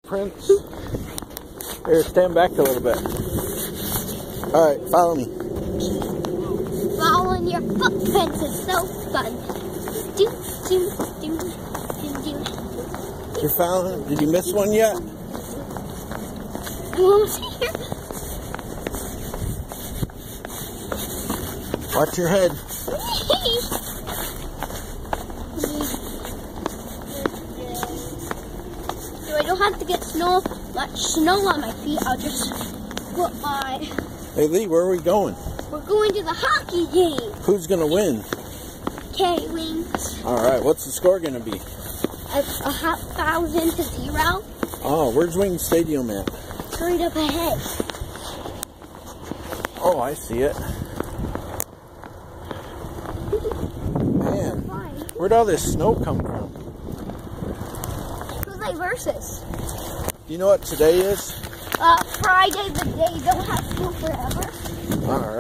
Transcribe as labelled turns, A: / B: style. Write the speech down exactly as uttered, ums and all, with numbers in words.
A: footprints. Here, stand back a little bit. Alright, follow me.
B: Following your footprints is so fun. Do, do, do, do, do.
A: You found? Did you miss one yet?
B: I'm almost here.
A: Watch your head.
B: So I don't have to get snow, much snow on my feet. I'll just put my.
A: Hey Lee, where are we going?
B: We're going to the hockey game.
A: Who's gonna win?
B: K-Wings.
A: Alright, what's the score gonna be?
B: It's a hot thousand to zero.
A: Oh, where's Wing Stadium at?
B: Straight up ahead.
A: Oh, I see it. Man, where'd all this snow come from?
B: Who's like versus?
A: You know what today is?
B: Uh, Friday, the day you don't have school forever.
A: Alright.